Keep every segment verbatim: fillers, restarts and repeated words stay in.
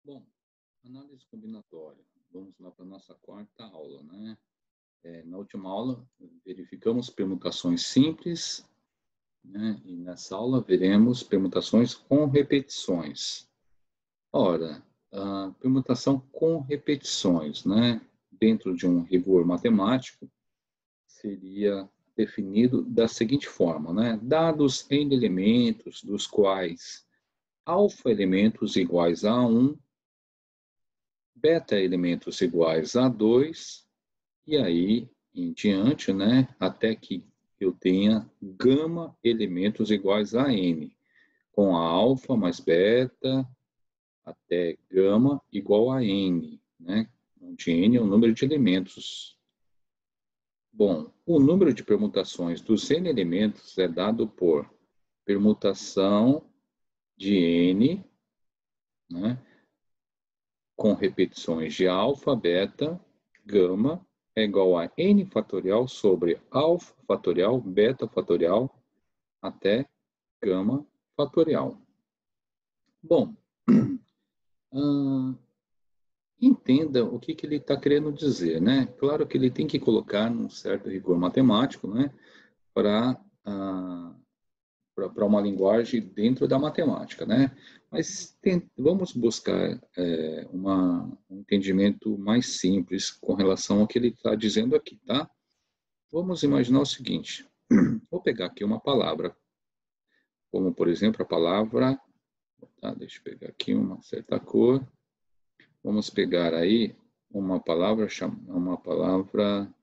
Bom, análise combinatória. Vamos lá para a nossa quarta aula, né? É, na última aula, verificamos permutações simples, né? E nessa aula veremos permutações com repetições. Ora, a permutação com repetições, né? Dentro de um rigor matemático, seria definido da seguinte forma, né? Dados N elementos, dos quais alfa elementos iguais a um, beta elementos iguais a dois, e aí em diante, né, até que eu tenha gama elementos iguais a n, com a alfa mais beta até gama igual a n, né, onde n é o número de elementos. Bom, o número de permutações dos n elementos é dado por permutação de n, né, com repetições de alfa, beta, gama, é igual a n fatorial sobre alfa fatorial, beta fatorial, até gama fatorial. Bom, uh, entenda o que, que ele está querendo dizer, né? Claro que ele tem que colocar um certo rigor matemático, né? Para uh, para uma linguagem dentro da matemática, né? Mas tem, vamos buscar é, uma, um entendimento mais simples com relação ao que ele está dizendo aqui, tá? Vamos imaginar o seguinte, vou pegar aqui uma palavra, como por exemplo a palavra, tá, deixa eu pegar aqui uma certa cor, vamos pegar aí uma palavra, uma palavra,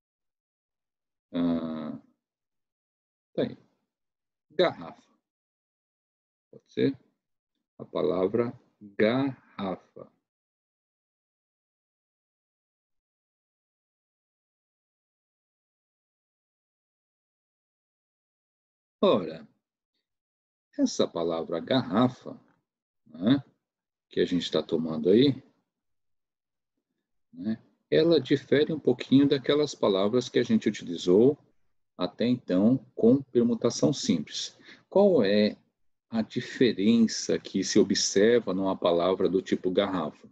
ah, tá aí, garrafa, pode ser? A palavra garrafa. Ora, essa palavra garrafa, né, que a gente está tomando aí, né, ela difere um pouquinho daquelas palavras que a gente utilizou até então com permutação simples. Qual é a diferença que se observa numa palavra do tipo garrafa?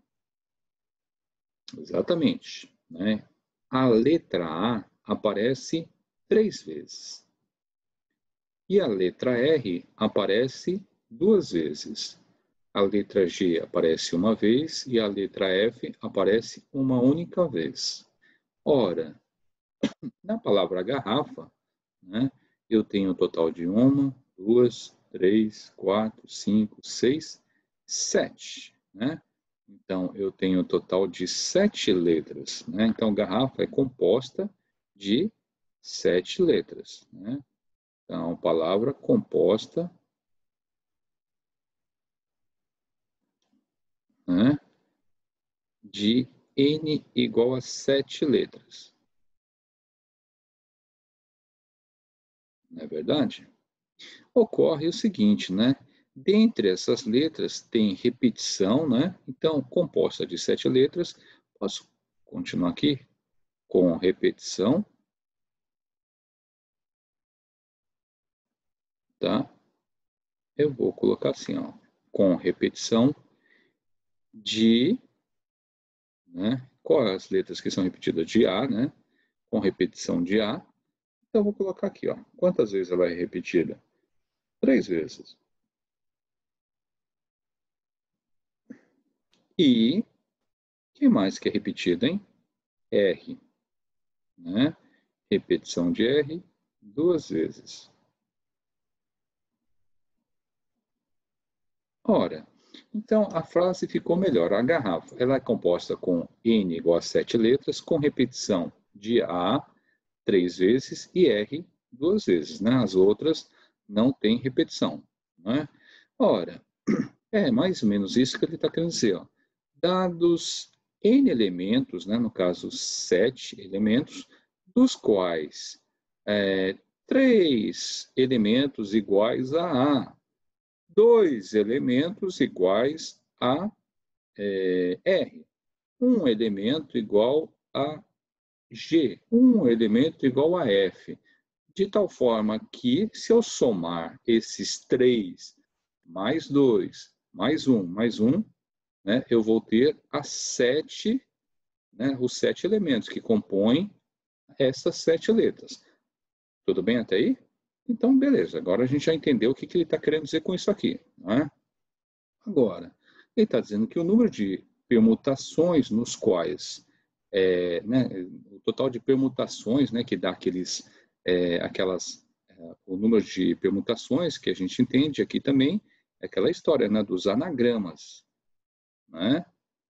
Exatamente, né? A letra A aparece três vezes. E a letra R aparece duas vezes. A letra G aparece uma vez e a letra F aparece uma única vez. Ora, na palavra garrafa, né, eu tenho um total de uma, duas, três, quatro, cinco, seis, sete. Né? Então, eu tenho um total de sete letras. Né? Então, garrafa é composta de sete letras. Né? Então, palavra composta, né, de N igual a sete letras. Não é verdade? Ocorre o seguinte, né? Dentre essas letras tem repetição, né? Então, composta de sete letras, posso continuar aqui com repetição, tá? Eu vou colocar assim, ó, com repetição de, né? Quais as letras que são repetidas de A, né? Com repetição de A. Então, eu vou colocar aqui, ó. Quantas vezes ela é repetida? Três vezes. E, que mais que é repetida, hein? R, né? Repetição de R duas vezes. Ora, então a frase ficou melhor. A garrafa ela é composta com N igual a sete letras, com repetição de A três vezes e R duas vezes. Né? As outras não têm repetição. Né? Ora, é mais ou menos isso que ele está querendo dizer. Ó. Dados N elementos, né? No caso sete elementos, dos quais é, três elementos iguais a A, dois elementos iguais a é, R, um elemento igual a G, um elemento igual a F, de tal forma que, se eu somar esses três, mais dois, mais um, mais um, né, eu vou ter as sete, né, os sete elementos que compõem essas sete letras. Tudo bem até aí? Então, beleza. Agora a gente já entendeu o que, que ele está querendo dizer com isso aqui, não é? Agora, ele está dizendo que o número de permutações nos quais, é, né, o total de permutações, né, que dá aqueles, é, aquelas, é, o número de permutações que a gente entende aqui também, é aquela história, né, dos anagramas, né?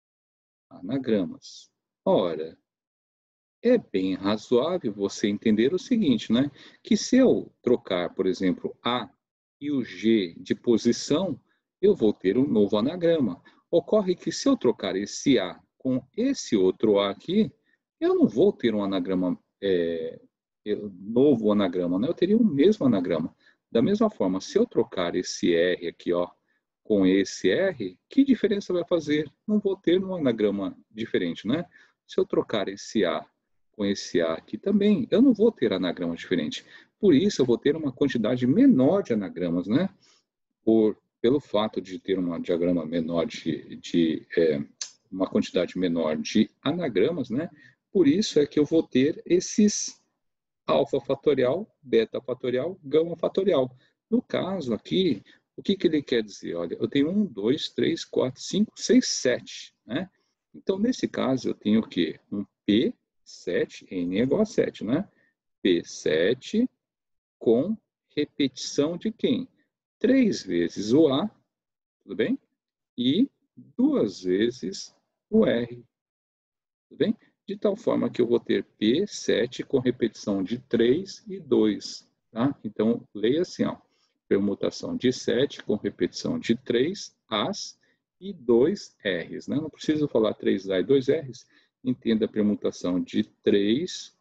Anagramas. Ora, é bem razoável você entender o seguinte, né? Que se eu trocar, por exemplo, A e o G de posição, eu vou ter um novo anagrama. Ocorre que se eu trocar esse A com esse outro A aqui, eu não vou ter um anagrama, é, novo anagrama, né? Eu teria o mesmo anagrama. Da mesma forma, se eu trocar esse R aqui, ó, com esse R, que diferença vai fazer? Não vou ter um anagrama diferente, né? Se eu trocar esse A com esse A aqui também, eu não vou ter anagrama diferente. Por isso, eu vou ter uma quantidade menor de anagramas, né? Por, pelo fato de ter um diagrama menor de, de é, uma quantidade menor de anagramas, né? Por isso é que eu vou ter esses alfa fatorial, beta fatorial, gama fatorial. No caso aqui, o que, que ele quer dizer? Olha, eu tenho um, dois, três, quatro, cinco, seis, sete, né? Então, nesse caso, eu tenho o quê? Um P sete, N é igual a sete, né? P sete com repetição de quem? três vezes o A, tudo bem? E duas vezes o R, tudo bem? De tal forma que eu vou ter P sete com repetição de três e dois, tá? Então, leia assim, ó. Permutação de sete com repetição de três As e dois Rs, né? Não preciso falar três A e dois Rs. Entenda a permutação de três,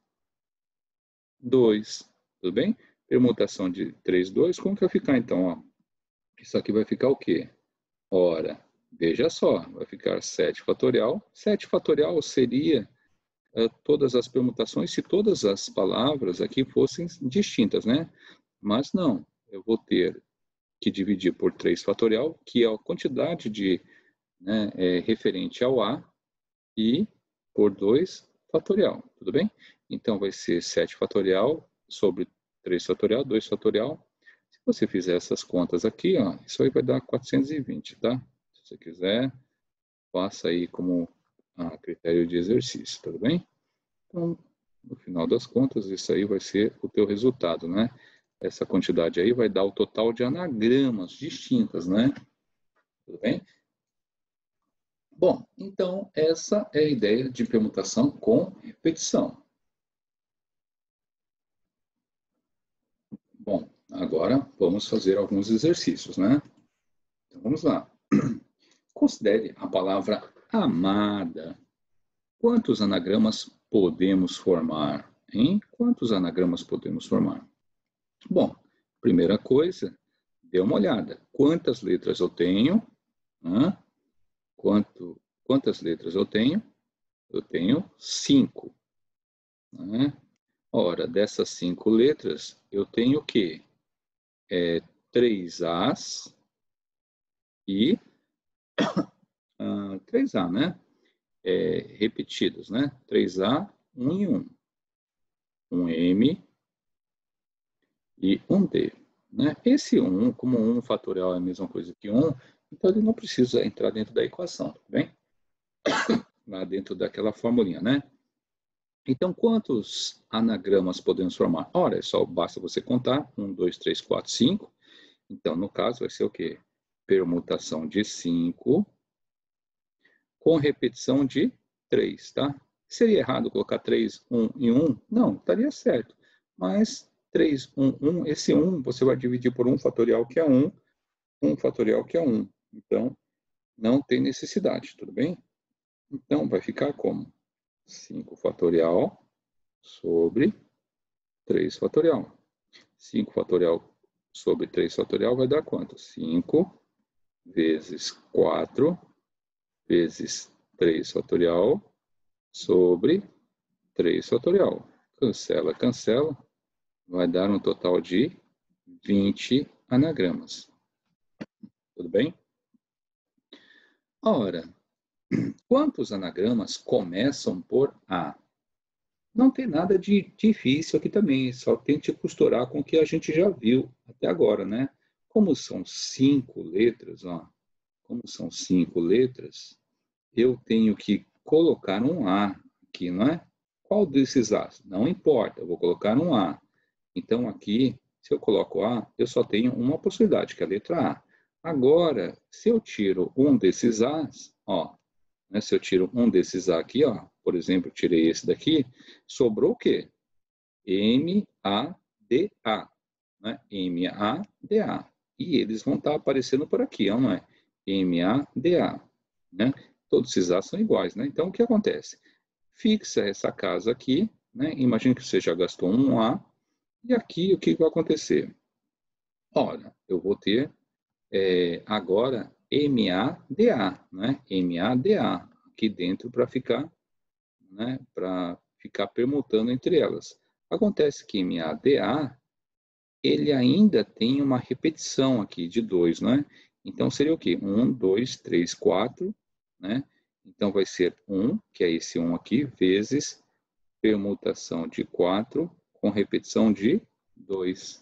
dois, tudo bem? Permutação de três, dois, como que vai ficar então? Ó? Isso aqui vai ficar o quê? Ora, veja só, vai ficar sete fatorial. sete fatorial seria uh, todas as permutações se todas as palavras aqui fossem distintas, né? Mas não, eu vou ter que dividir por três fatorial, que é a quantidade de, né, é, referente ao A, e por dois fatorial, tudo bem? Então, vai ser sete fatorial sobre três fatorial, dois fatorial. Se você fizer essas contas aqui, ó, isso aí vai dar quatrocentos e vinte, tá? Se você quiser, faça aí como a critério de exercício, tudo bem? Então, no final das contas, isso aí vai ser o teu resultado, né? Essa quantidade aí vai dar o total de anagramas distintas, né? Tudo bem? Bom, então essa é a ideia de permutação com repetição. Bom, agora vamos fazer alguns exercícios, né? Então vamos lá. Considere a palavra amada. Quantos anagramas podemos formar? Hein? Quantos anagramas podemos formar? Bom, primeira coisa, dê uma olhada. Quantas letras eu tenho? Hã? Quanto, quantas letras eu tenho? Eu tenho cinco. Né? Ora, dessas cinco letras, eu tenho o quê? É, três As e uh, três A, né? É, repetidos, né? três A, um e um. Um M e um D. Né? Esse um, como um fatorial é a mesma coisa que um, então ele não precisa entrar dentro da equação, tudo bem? Lá dentro daquela formulinha, né? Então, quantos anagramas podemos formar? Ora, é só basta você contar. um, dois, três, quatro, cinco. Então, no caso, vai ser o quê? Permutação de cinco com repetição de três, tá? Seria errado colocar três, um e um? Não, estaria certo. Mas três, um, um, esse um você vai dividir por um fatorial que é um, um fatorial que é um. Então, não tem necessidade, tudo bem? Então, vai ficar como? cinco fatorial sobre três fatorial. cinco fatorial sobre três fatorial vai dar quanto? cinco vezes quatro vezes três fatorial sobre três fatorial. Cancela, cancela. Vai dar um total de vinte anagramas. Tudo bem? Ora, Quantos anagramas começam por A? Não tem nada de difícil aqui também, só tente costurar com o que a gente já viu até agora, né? Como são cinco letras, ó, como são cinco letras, eu tenho que colocar um A aqui, não é? Qual desses A's? Não importa, eu vou colocar um A. Então, aqui, se eu coloco A, eu só tenho uma possibilidade, que é a letra A. Agora, se eu tiro um desses A's, ó, né, se eu tiro um desses A aqui, ó, por exemplo, tirei esse daqui, sobrou o quê? M A D A. Né? M A D A. E eles vão estar aparecendo por aqui, ó, não é? M A D A. Né? Todos esses A são iguais, né? Então, o que acontece? Fixa essa casa aqui, né? Imagina que você já gastou um A, e aqui o que vai acontecer? Olha, eu vou ter é, agora M A D A, né? M A D A aqui dentro para ficar, né? Para ficar permutando entre elas. Acontece que M A D A ele ainda tem uma repetição aqui de dois, né? Então seria o quê? um, dois, três, quatro, né? Então vai ser um, que é esse um aqui, vezes permutação de quatro com repetição de dois.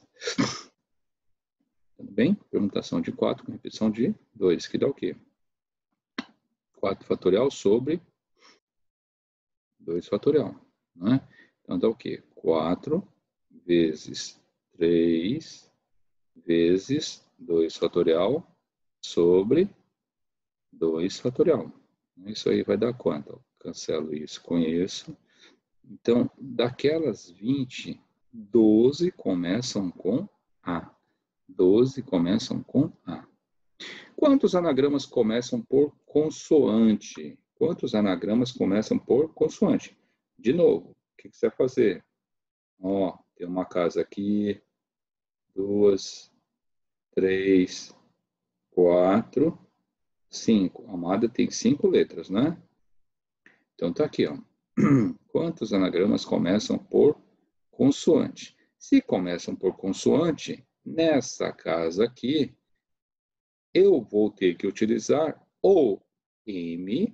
Tudo bem? Permutação de quatro com repetição de dois, que dá o quê? quatro fatorial sobre dois fatorial, né? Então dá o quê? quatro vezes três vezes dois fatorial sobre dois fatorial. Isso aí vai dar quanto? Cancelo isso com isso. Então, daquelas vinte, doze começam com A. doze começam com A. Quantos anagramas começam por consoante? Quantos anagramas começam por consoante? De novo, o que você vai fazer? Ó, tem uma casa aqui, duas, três, quatro, cinco. A Amada tem cinco letras, né? Então tá aqui, ó. Quantos anagramas começam por consoante? Se começam por consoante, nessa casa aqui, eu vou ter que utilizar ou M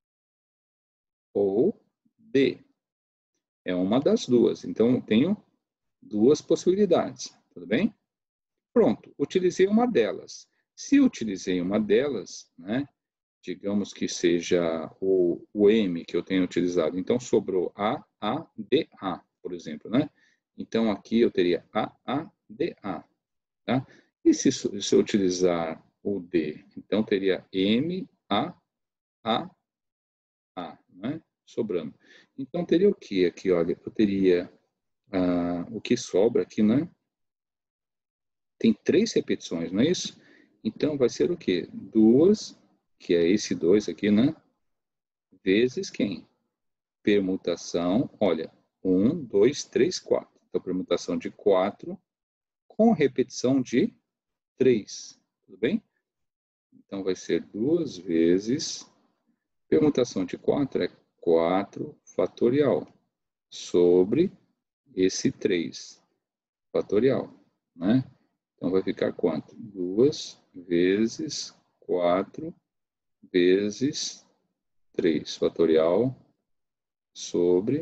ou D. É uma das duas. Então, eu tenho duas possibilidades. Tudo bem? Pronto, utilizei uma delas. Se utilizei uma delas, né? Digamos que seja o, o M que eu tenho utilizado. Então, sobrou A, A, D, A, por exemplo, né? Então, aqui eu teria A, A, D, A. Tá? E se, se eu utilizar o D? Então, teria M, A, A, A, né? Sobrando. Então, teria o que aqui? Olha, eu teria ah, o que sobra aqui, né? Tem três repetições, não é isso? Então, vai ser o quê? Duas, que é esse dois aqui, né? Vezes quem? Permutação, olha, um, dois, três, quatro. Então, permutação de quatro com repetição de três. Tudo bem? Então, vai ser duas vezes. Permutação de quatro é quatro fatorial sobre esse três fatorial, né? Então, vai ficar quanto? duas vezes quatro vezes três fatorial sobre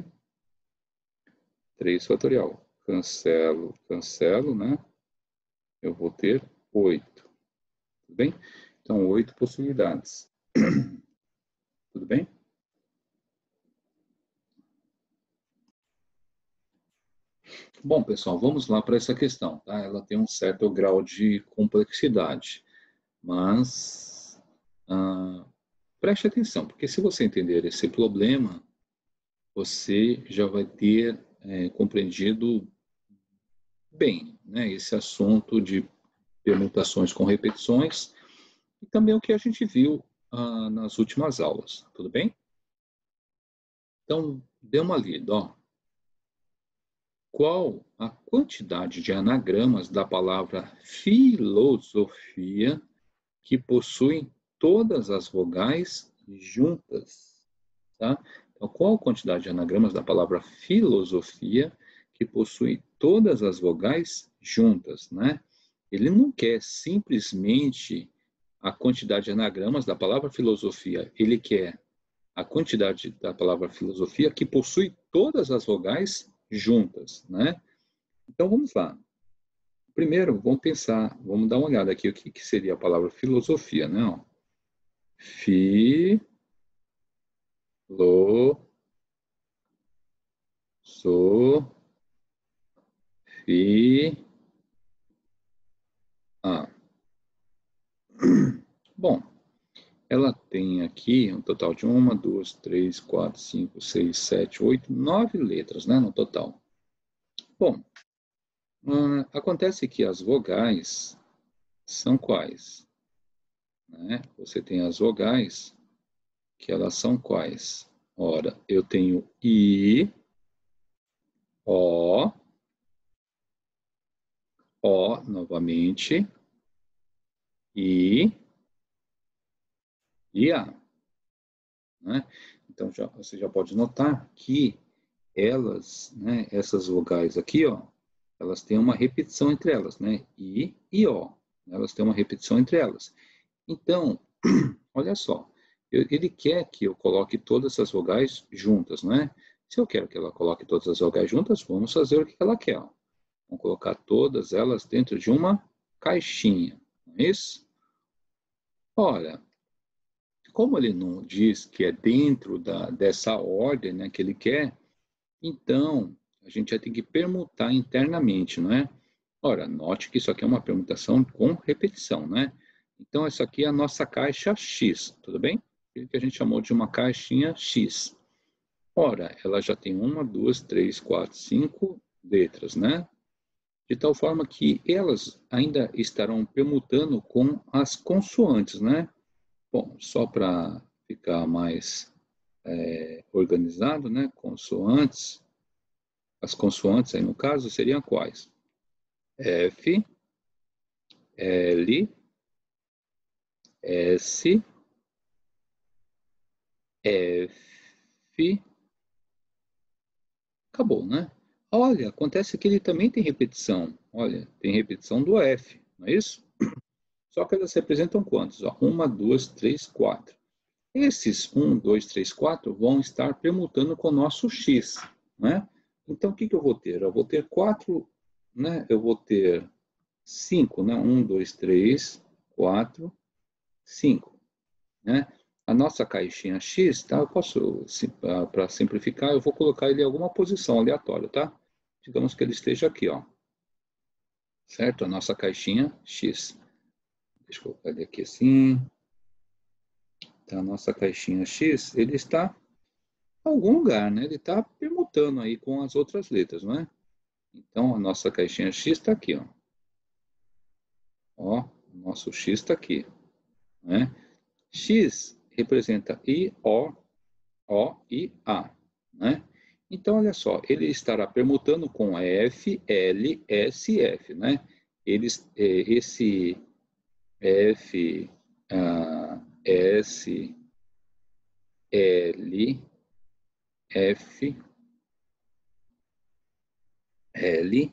três fatorial. Cancelo, cancelo, né? Eu vou ter oito. Tudo bem? Então, oito possibilidades. Tudo bem? Bom, pessoal, vamos lá para essa questão. Tá? Ela tem um certo grau de complexidade, mas ah, preste atenção, porque se você entender esse problema, você já vai ter é, compreendido bem, né, esse assunto de permutações com repetições e também o que a gente viu ah, nas últimas aulas. Tudo bem? Então, dê uma lida, ó. Qual a quantidade de anagramas da palavra filosofia que possuem todas as vogais juntas? Tá? Então, qual a quantidade de anagramas da palavra filosofia que possui todas as vogais juntas, né? Ele não quer simplesmente a quantidade de anagramas da palavra filosofia. Ele quer a quantidade da palavra filosofia que possui todas as vogais juntas, né? Então, vamos lá. Primeiro, vamos pensar, vamos dar uma olhada aqui, o que, que seria a palavra filosofia, né? Ó. Fi, lo, so, fi, a. Bom, ela tem aqui um total de uma, duas, três, quatro, cinco, seis, sete, oito, nove letras, né, no total. Bom, hum, acontece que as vogais são quais? Né? Você tem as vogais, que elas são quais? Ora, eu tenho I, O, O novamente, I e A. Né? Então, já, você já pode notar que elas, né, essas vogais aqui, ó, elas têm uma repetição entre elas, né? I e O. Elas têm uma repetição entre elas. Então, olha só, eu, ele quer que eu coloque todas essas vogais juntas, não é? Se eu quero que ela coloque todas as vogais juntas, vamos fazer o que ela quer. Ó. Vamos colocar todas elas dentro de uma caixinha, não é isso? Ora, como ele não diz que é dentro da, dessa ordem, né, que ele quer, então a gente já tem que permutar internamente, não é? Ora, note que isso aqui é uma permutação com repetição, né? Então, essa aqui é a nossa caixa X, tudo bem? Aquilo que a gente chamou de uma caixinha X. Ora, ela já tem uma, duas, três, quatro, cinco letras, né? De tal forma que elas ainda estarão permutando com as consoantes, né? Bom, só para ficar mais é, organizado, né? Consoantes. As consoantes aí no caso seriam quais? F, L, S, F, acabou, né? Olha, acontece que ele também tem repetição. Olha, tem repetição do F, não é isso? Só que elas representam quantos? Ó, uma, duas, três, quatro. Esses um, dois, três, quatro vão estar permutando com o nosso X, né? Então, o que, que eu vou ter? Eu vou ter quatro, né? Eu vou ter cinco, né? um, dois, três, quatro, cinco, né? A nossa caixinha X, tá? Eu posso, para simplificar, eu vou colocar ele em alguma posição aleatória, tá? Digamos que ele esteja aqui, ó. Certo? A nossa caixinha X. Deixa eu colocar ele aqui assim. Tá, a nossa caixinha X, ele está em algum lugar, né? Ele está permutando aí com as outras letras, não é? Então, a nossa caixinha X está aqui, ó. Ó, o nosso X está aqui, né? X representa I, O, O e A, né? Então, olha só, ele estará permutando com F, L, S, F, né? Eles, esse F, uh, S, L, F, L,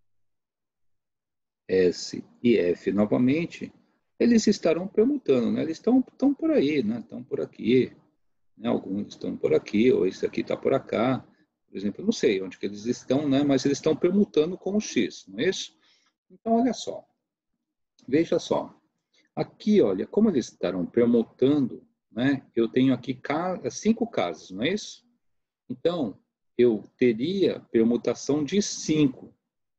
S e F novamente, eles estarão permutando, né? Eles estão, estão por aí, né? Estão por aqui, né? Alguns estão por aqui, ou esse aqui está por cá. Por exemplo, eu não sei onde que eles estão, né? Mas eles estão permutando com o X, não é isso? Então, olha só. Veja só. Aqui, olha, como eles estarão permutando, né? Eu tenho aqui cinco casos, não é isso? Então, eu teria permutação de cinco.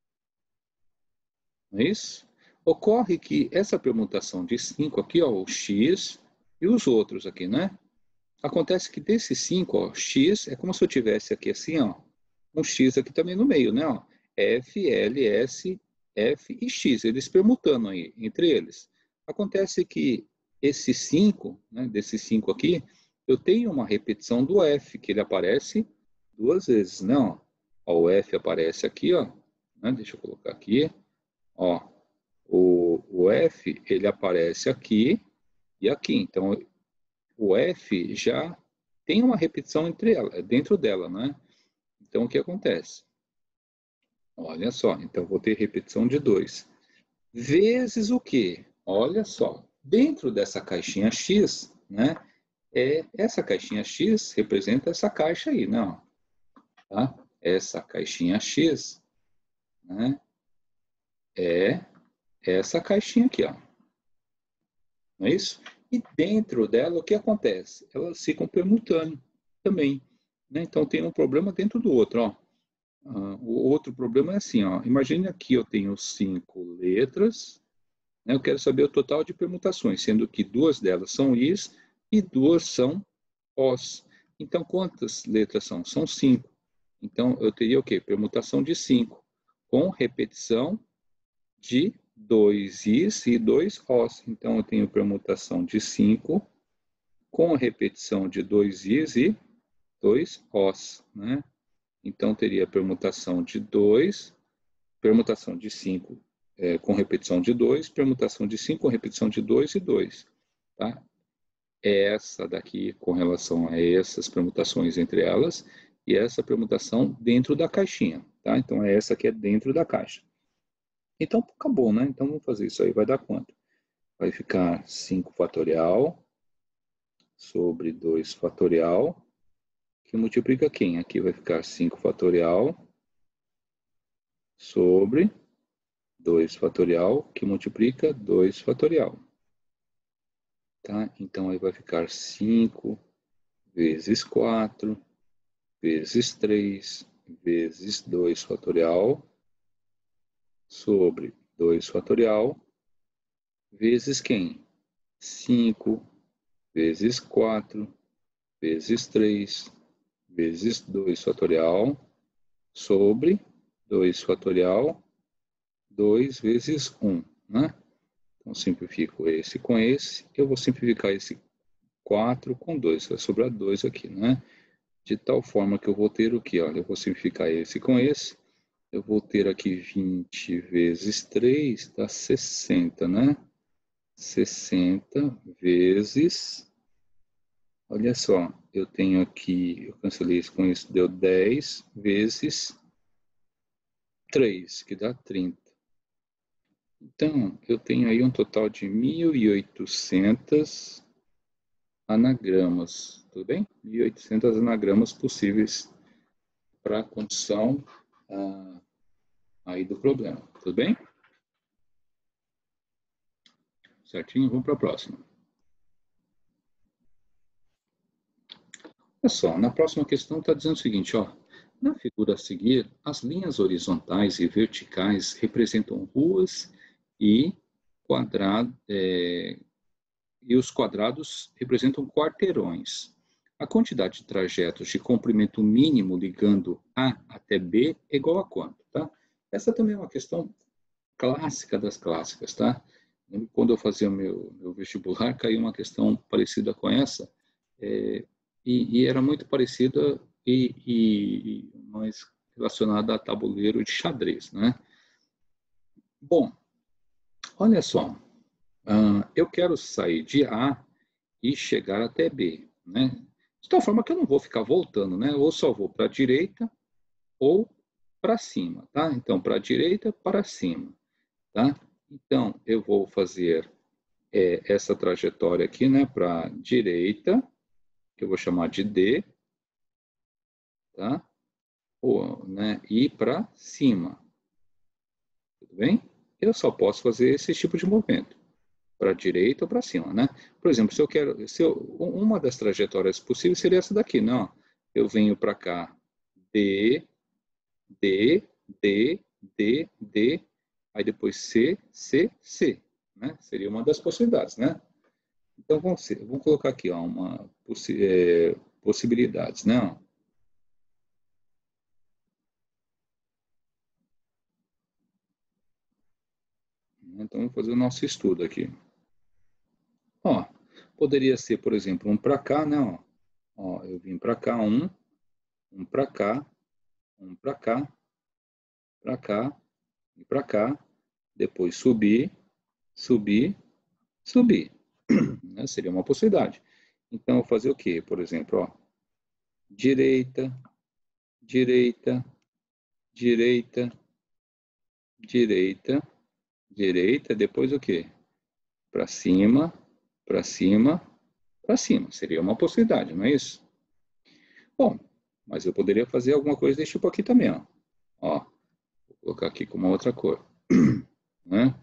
Não é isso? Ocorre que essa permutação de cinco aqui, ó, o X e os outros aqui, né? Acontece que desses cinco, ó, X é como se eu tivesse aqui assim, ó, um X aqui também no meio, né? Ó, F, L, S, F e X, eles permutando aí entre eles. Acontece que esses cinco, né, desses cinco aqui, eu tenho uma repetição do F, que ele aparece duas vezes, não? Ó, o F aparece aqui, ó, né? Deixa eu colocar aqui, ó, o, o F, ele aparece aqui e aqui. Então, o F já tem uma repetição entre ela, dentro dela, né? Então, o que acontece? Olha só, então vou ter repetição de dois. Vezes o quê? Olha só, dentro dessa caixinha X, né, é, essa caixinha X representa essa caixa aí, não? Tá? Essa caixinha X, né, é essa caixinha aqui, ó. Não é isso? E dentro dela, o que acontece? Elas ficam permutando também, né? Então, tem um problema dentro do outro, ó. Uh, o outro problema é assim, ó. Imagine aqui eu tenho cinco letras, né? Eu quero saber o total de permutações, sendo que duas delas são Is e duas são Os. Então, quantas letras são? São cinco. Então, eu teria o quê? Permutação de cinco, com repetição de dois Is e dois Os. Então, eu tenho permutação de cinco, com repetição de dois Is e dois Os, né? Então, teria permutação de dois, permutação de cinco é, com repetição de dois, permutação de cinco com repetição de dois e dois. Tá? Essa daqui com relação a essas permutações entre elas e essa permutação dentro da caixinha. Tá? Então, é essa que é dentro da caixa. Então, acabou, né? Então, vamos fazer isso aí. Vai dar quanto? Vai ficar cinco fatorial sobre dois fatorial, que multiplica quem? Aqui vai ficar cinco fatorial sobre dois fatorial, que multiplica dois fatorial. Tá? Então, aí vai ficar cinco vezes quatro, vezes três, vezes dois fatorial, sobre dois fatorial, vezes quem? cinco vezes quatro, vezes três, vezes dois fatorial, sobre dois fatorial, dois vezes um, né? Então, simplifico esse com esse. Eu vou simplificar esse quatro com dois. Vai sobrar dois aqui, né? De tal forma que eu vou ter o que? Olha, eu vou simplificar esse com esse. Eu vou ter aqui vinte vezes três, dá sessenta, né? sessenta vezes... Olha só, eu tenho aqui... Eu cancelei isso com isso, deu dez vezes três, que dá trinta. Então, eu tenho aí um total de mil e oitocentos anagramas, tudo bem? mil e oitocentos anagramas possíveis para a condição ah, aí do problema, tudo bem? Certinho? Vamos para a próxima. Olha só, na próxima questão está dizendo o seguinte, ó. Na figura a seguir, as linhas horizontais e verticais representam ruas e quadrado, é, e os quadrados representam quarteirões. A quantidade de trajetos de comprimento mínimo ligando A até B é igual a quanto, tá? Essa também é uma questão clássica das clássicas, tá? Quando eu fazia o meu, meu vestibular, caiu uma questão parecida com essa, é, e, e era muito parecida e, e mais relacionada a tabuleiro de xadrez, né? Bom, olha só, uh, eu quero sair de A e chegar até B, né? De tal forma que eu não vou ficar voltando, né? Ou só vou para a direita ou para cima, tá? Então, para a direita, para cima, tá? Então, eu vou fazer é, essa trajetória aqui, né? Para a direita, que eu vou chamar de D, tá? Ou, né? E para cima, tudo bem? Eu só posso fazer esse tipo de movimento, para a direita ou para cima, né? Por exemplo, se eu quero, se eu, uma das trajetórias possíveis seria essa daqui, não? Eu venho para cá, D, D, D, D, D, aí depois C, C, C, né? Seria uma das possibilidades, né? Então vamos, ser, vamos colocar aqui, ó, uma possi é, possibilidades, né? Então vamos fazer o nosso estudo aqui. Ó, poderia ser, por exemplo, um para cá, né? Ó, ó, eu vim para cá, um, um para cá, um para cá, para cá e para cá, depois subir, subir, subir. Né? Seria uma possibilidade. Então, eu vou fazer o quê? Por exemplo, ó, direita, direita, direita, direita, direita, depois o quê? para cima, para cima, para cima. Seria uma possibilidade, não é isso? Bom, mas eu poderia fazer alguma coisa desse tipo aqui também, ó. Ó, vou colocar aqui com uma outra cor. Né?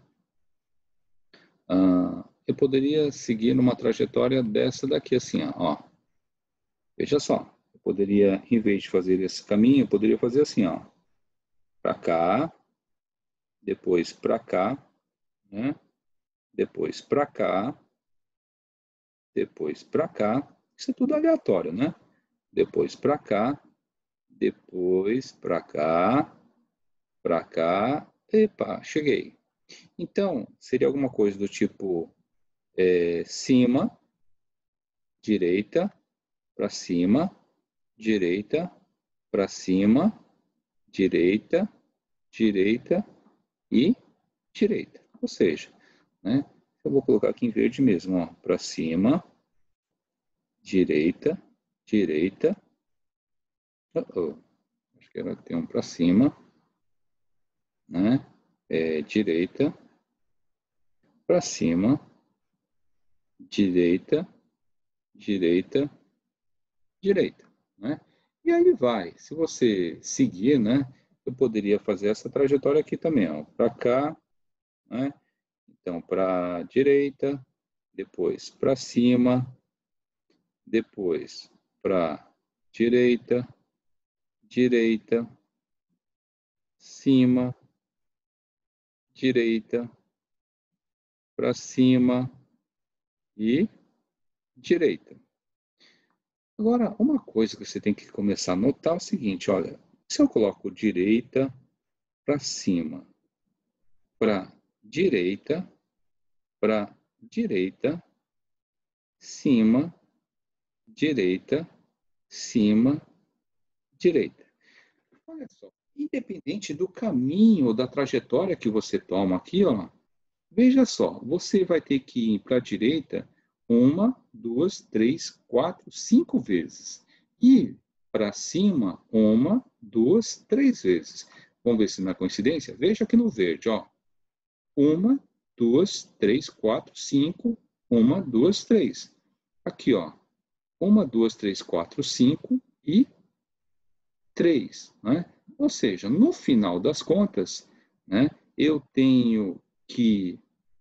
Ah, eu poderia seguir numa trajetória dessa daqui, assim, ó. Veja só, eu poderia, em vez de fazer esse caminho, eu poderia fazer assim, ó. Para cá, depois para cá, né? Depois para cá, depois para cá. Isso é tudo aleatório, né? Depois para cá, depois para cá, para cá. Epa, cheguei. Então, seria alguma coisa do tipo é, cima, direita, para cima, direita, para cima, direita, direita e direita. Ou seja, né, eu vou colocar aqui em verde mesmo, para cima, direita, direita. Uh -oh. Acho que ela tem um para cima, né? É, direita, para cima, direita, direita, direita, né? E aí vai. Se você seguir, né? Eu poderia fazer essa trajetória aqui também, ó, para cá, né? Então, para a direita, depois para cima, depois para direita, direita, cima, direita, para cima e direita. Agora, uma coisa que você tem que começar a notar é o seguinte, olha, se eu coloco direita para cima, para direita, para direita, cima, direita, cima, direita. Olha só, independente do caminho ou da trajetória que você toma aqui, ó, veja só, você vai ter que ir para a direita uma, duas, três, quatro, cinco vezes. E para cima, uma, duas, três vezes. Vamos ver se não é coincidência? Veja aqui no verde, ó. Uma, duas, três, quatro, cinco. Uma, duas, três. Aqui, ó. Uma, duas, três, quatro, cinco e três. Né? Ou seja, no final das contas, né, eu tenho que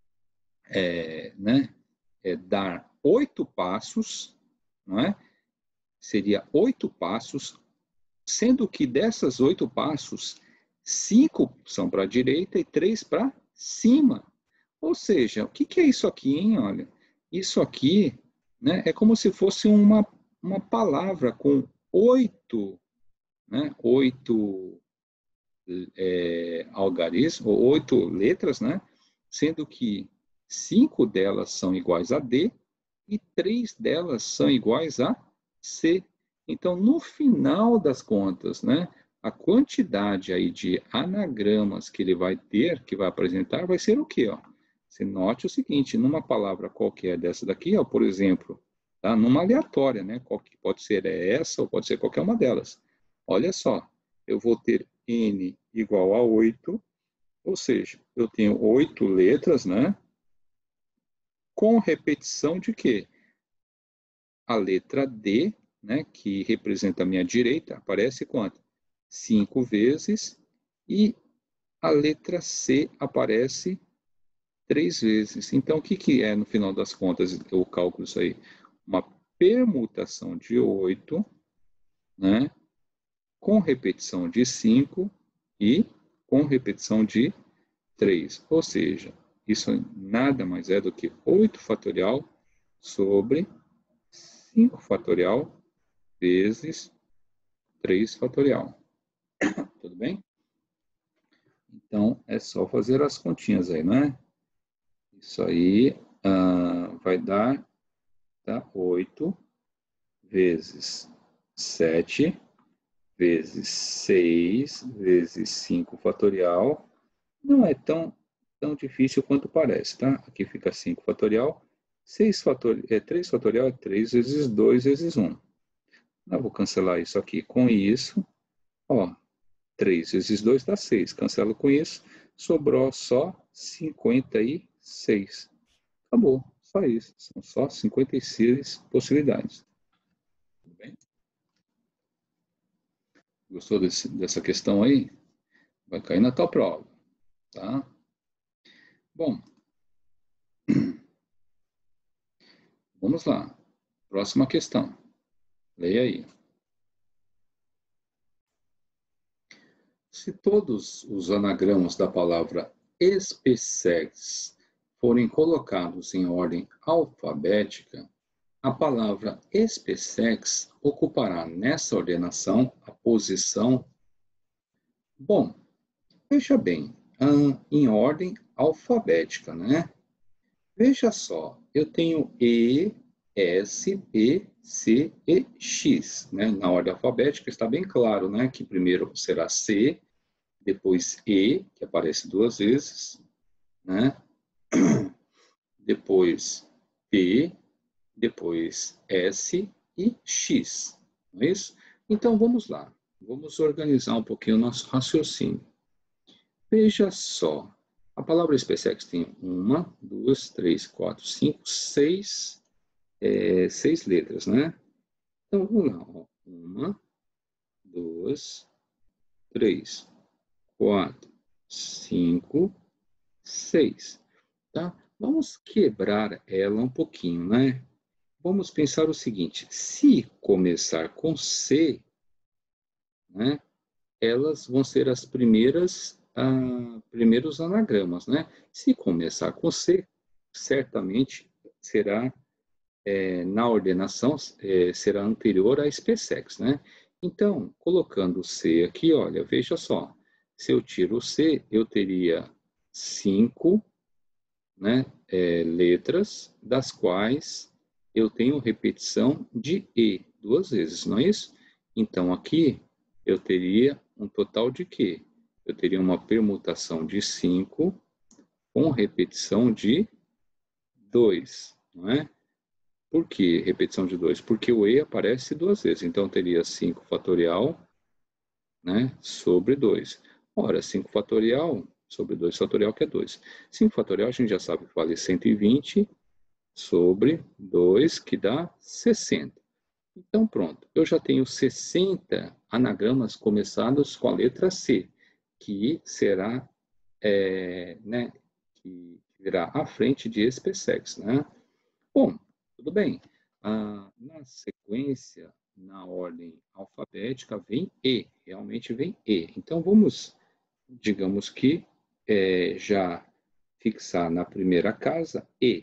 é, né, é, dar oito passos, não é? Seria oito passos, sendo que dessas oito passos, cinco são para a direita e três para cima. Ou seja, o que, que é isso aqui, hein? Olha, isso aqui, né, é como se fosse uma, uma palavra com oito, né, oito é, algarismos, ou oito letras, né, sendo que cinco delas são iguais a D e três delas são iguais a C. Então, no final das contas, né, a quantidade aí de anagramas que ele vai ter, que vai apresentar, vai ser o quê? Ó? Você note o seguinte, numa palavra qualquer dessa daqui, ó, por exemplo, tá? Numa aleatória, né? Qual que pode ser essa ou pode ser qualquer uma delas. Olha só, eu vou ter N igual a oito, ou seja, eu tenho oito letras, né? Com repetição de quê? A letra D, né, que representa a minha direita, aparece quanto? Cinco vezes. E a letra C aparece três vezes. Então, o que, que é, no final das contas, eu calculo isso aí? Uma permutação de oito, né, com repetição de cinco e com repetição de três. Ou seja, isso nada mais é do que oito fatorial sobre cinco fatorial vezes três fatorial. Tudo bem? Então, é só fazer as continhas aí, não é? Isso aí uh, vai dar tá, oito vezes sete vezes seis vezes cinco fatorial. Não é tão, tão difícil quanto parece, tá? Aqui fica cinco fatorial. seis fatorial, é, três fatorial é três vezes dois vezes um. Eu vou cancelar isso aqui com isso. Ó, três vezes dois dá seis. Cancelo com isso. Sobrou só cinquenta e seis. Acabou, só isso. São só cinquenta e seis possibilidades. Tudo bem? Gostou desse, dessa questão aí? Vai cair na tua prova, tá? Bom, vamos lá. Próxima questão. Leia aí. Se todos os anagramas da palavra SpaceX forem colocados em ordem alfabética, a palavra SpaceX ocupará nessa ordenação a posição. Bom, veja bem, em ordem alfabética, né? Veja só, eu tenho E, S, P, C e X, né? Na ordem alfabética está bem claro, né? Que primeiro será C, depois E, que aparece duas vezes, né? Depois P, depois S e X, não é isso? Então vamos lá, vamos organizar um pouquinho o nosso raciocínio. Veja só, a palavra SpaceX tem uma, duas, três, quatro, cinco, seis, é, seis letras, né? Então, vamos lá. Ó. Uma, duas, três, quatro, cinco, seis. Tá? Vamos quebrar ela um pouquinho, né? Vamos pensar o seguinte, se começar com C, né? Elas vão ser as primeiras, ah, primeiros anagramas, né? Se começar com C, certamente será, é, na ordenação, é, será anterior à SpaceX, né? Então, colocando C aqui, olha, veja só, se eu tiro o C, eu teria cinco, né, é, letras, das quais eu tenho repetição de E duas vezes, não é isso? Então, aqui eu teria um total de quê? Eu teria uma permutação de cinco com repetição de dois, não é? Por que repetição de dois? Porque o E aparece duas vezes, então eu teria cinco fatorial, né, sobre dois. Ora, cinco fatorial sobre dois fatorial, que é dois. cinco fatorial a gente já sabe que vale cento e vinte sobre dois, que dá sessenta. Então, pronto, eu já tenho sessenta anagramas começados com a letra C, que será, é, né, que virá à frente de SpaceX, né? Bom, tudo bem. Ah, na sequência, na ordem alfabética, vem E, realmente vem E. Então, vamos, digamos que, é, já fixar na primeira casa E.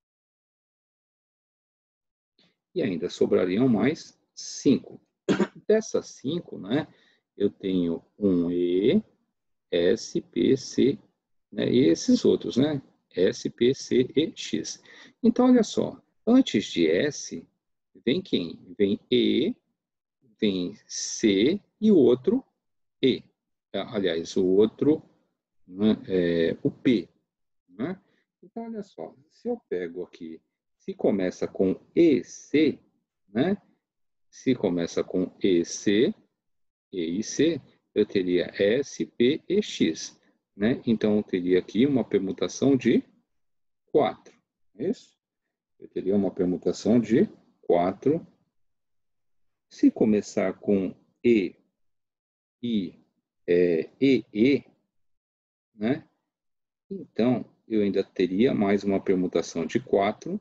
E ainda sobrariam mais cinco. Dessas cinco, né, eu tenho um E, S, P, C, né, e esses outros, né, S, P, C e X. Então, olha só, antes de S, vem quem? Vem E, vem C e o outro E. Aliás, o outro, né, é o P. Né? Então, olha só, se eu pego aqui, se começa com E C, né? Se começa com E C, E e C, eu teria S, P e X. Né? Então, eu teria aqui uma permutação de quatro. É isso? Eu teria uma permutação de quatro. Se começar com E, I, é, E, E, né? Então, eu ainda teria mais uma permutação de quatro.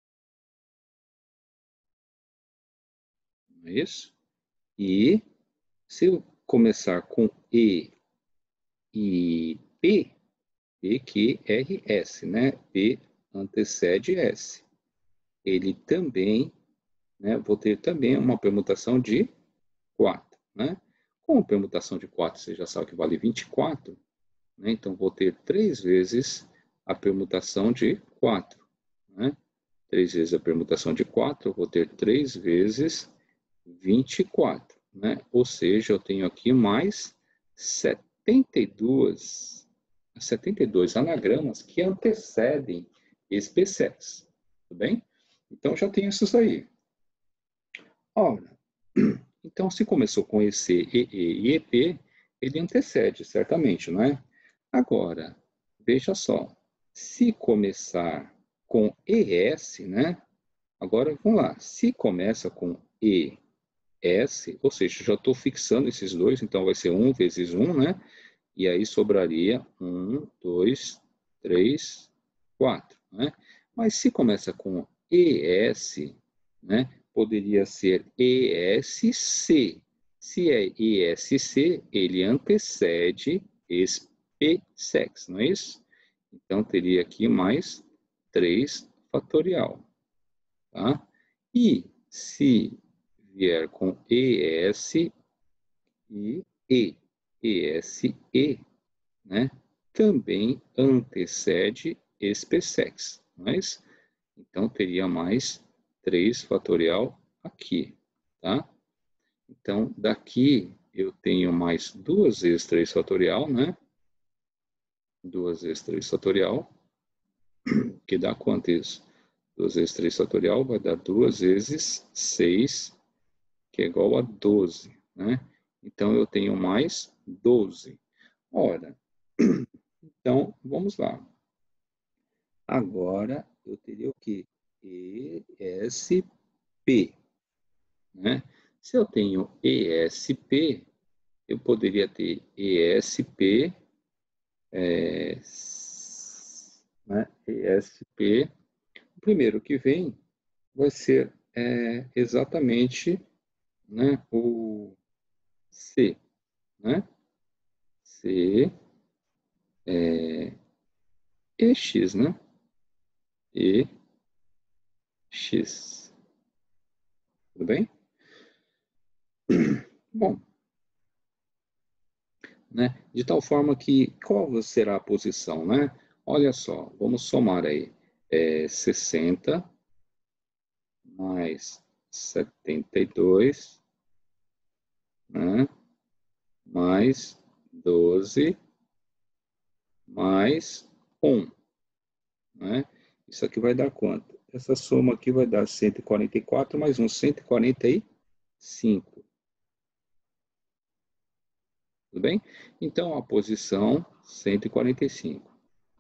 Não é isso? E se eu começar com E e P, P, Q, R, S, né? P antecede S. Ele também, né? Vou ter também uma permutação de quatro, né? Com a permutação de quatro, você já sabe que vale vinte e quatro, né? Então, vou ter três vezes a permutação de quatro, né? três vezes a permutação de quatro, eu vou ter três vezes vinte e quatro, né? Ou seja, eu tenho aqui mais setenta e dois, setenta e dois anagramas que antecedem SpaceX, tudo bem? Então, já tenho esses aí. Ora, então, se começou com E C, E E e E P, ele antecede, certamente, não é? Agora, veja só, se começar com E S, né? Agora, vamos lá. Se começa com E S, ou seja, já estou fixando esses dois, então vai ser um vezes um, né? E aí sobraria um, dois, três, quatro, né? Mas se começa com E S, né? Poderia ser E S C. Se é E S C, ele antecede esse P sex, não é isso? Então, teria aqui mais três fatorial, tá? E se vier com E S e E, E S E, né? Também antecede esse P sex, mas então teria mais três fatorial aqui, tá? Então, daqui eu tenho mais duas vezes três fatorial, né? duas vezes três fatorial, que dá quanto isso? duas vezes três fatorial vai dar duas vezes seis, que é igual a doze, né? Então, eu tenho mais doze. Ora, então, vamos lá. Agora, eu teria o quê? E S P, né? Se eu tenho E S P, eu poderia ter E S P, é, né? E S P, o primeiro que vem vai ser é, exatamente, né, o C, né? C, é, EX, né? EX. Tudo bem? Bom, né? De tal forma que, qual será a posição, né? Olha só, vamos somar aí. É, sessenta mais setenta e dois, né? Mais doze, mais um, né? Isso aqui vai dar quanto? Essa soma aqui vai dar cento e quarenta e quatro mais um, cento e quarenta e cinco. Tudo bem? Então, a posição cento e quarenta e cinco.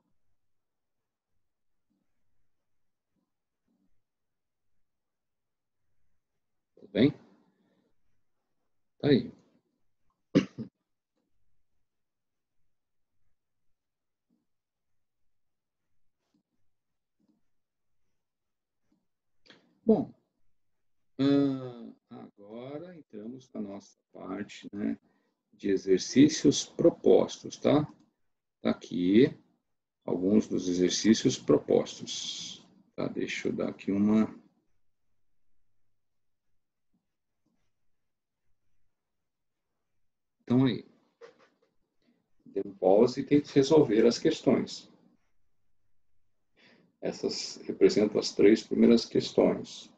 Tudo bem? Tá aí. Bom, hum, agora entramos na nossa parte, né, de exercícios propostos, tá? Tá aqui alguns dos exercícios propostos. Tá? Deixa eu dar aqui uma... Então aí, dê um pause e tente resolver as questões. Essas representam as três primeiras questões.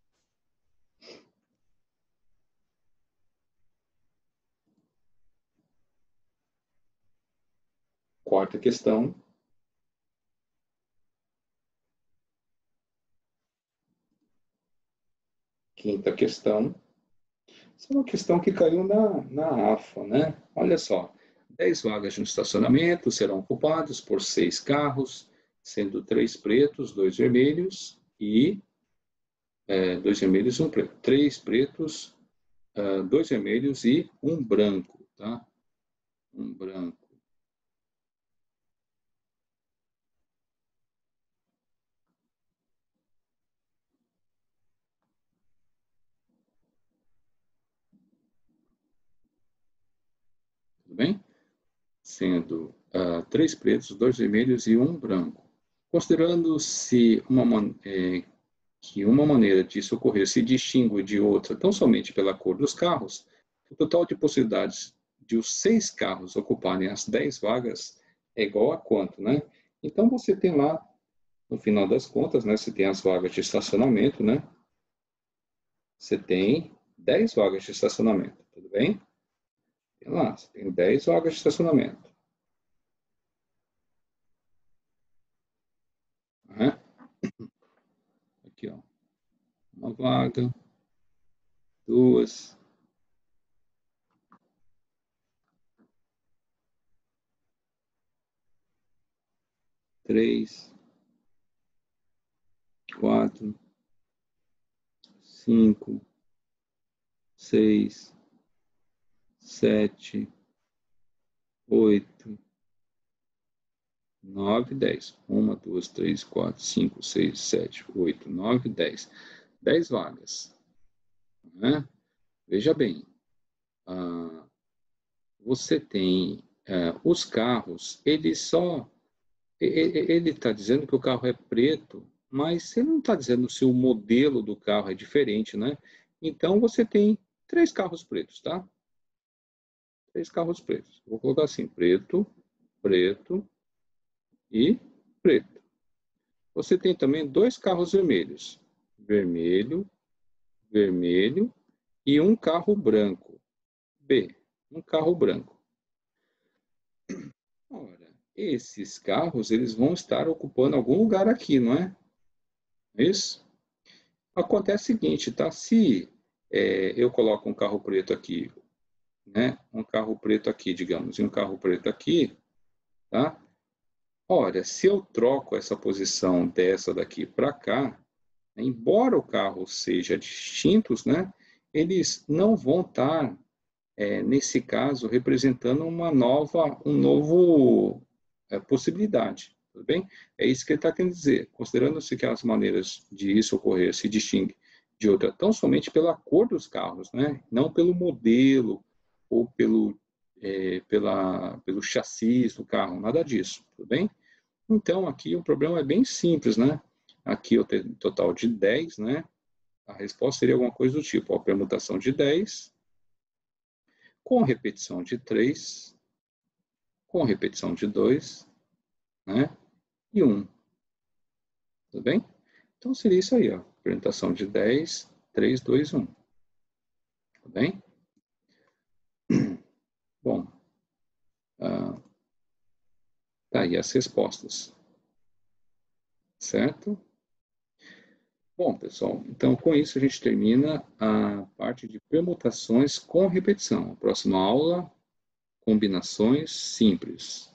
Quarta questão. Quinta questão. Essa é uma questão que caiu na, na AFA, né? Olha só, dez vagas de um estacionamento serão ocupadas por seis carros, sendo três pretos, dois vermelhos e é, dois vermelhos e um preto. Três pretos, uh, dois vermelhos e um branco, tá? Um branco. Tudo bem? Sendo uh, três pretos, dois vermelhos e um branco. Considerando-se uma, é, que uma maneira disso ocorrer se distingue de outra tão somente pela cor dos carros, o total de possibilidades de os seis carros ocuparem as dez vagas é igual a quanto, né? Então, você tem lá, no final das contas, né, você tem as vagas de estacionamento, né? Você tem dez vagas de estacionamento, tudo bem? Tem lá, você tem dez vagas de estacionamento. Né? Aqui, ó. Uma vaga, duas, três, quatro, cinco, seis, sete, oito, nove, dez. Uma, duas, três, quatro, cinco, seis, sete, oito, nove, dez. Dez vagas. Né? Veja bem, ah, você tem ah, os carros, ele só... Ele está dizendo que o carro é preto, mas ele não está dizendo se o modelo do carro é diferente, né? Então, você tem três carros pretos, tá? Três carros pretos. Vou colocar assim, preto, preto e preto. Você tem também dois carros vermelhos. Vermelho, vermelho e um carro branco. B, um carro branco. Ora, esses carros, eles vão estar ocupando algum lugar aqui, não é? Isso? Acontece o seguinte, tá? Se é, eu coloco um carro preto aqui, né? Um carro preto aqui, digamos, e um carro preto aqui, tá? Olha, se eu troco essa posição dessa daqui para cá, embora o carro seja distintos, né? Eles não vão estar, é, nesse caso, representando uma nova, um novo é, possibilidade, tudo bem? É isso que ele está querendo dizer. Considerando-se que as maneiras de isso ocorrer se distinguem de outra, tão somente pela cor dos carros, né? Não pelo modelo ou pelo, é, pela, pelo chassi do carro, nada disso, tudo bem? Então, aqui o problema é bem simples, né? Aqui eu tenho um total de dez, né? A resposta seria alguma coisa do tipo, a permutação de dez, com repetição de três, com repetição de dois, né? E um. Tudo bem? Então, seria isso aí, ó. Permutação de dez, três, dois, um. Tudo bem? Bom, ah, tá aí as respostas. Certo? Bom, pessoal, então com isso a gente termina a parte de permutações com repetição. A próxima aula, combinações simples.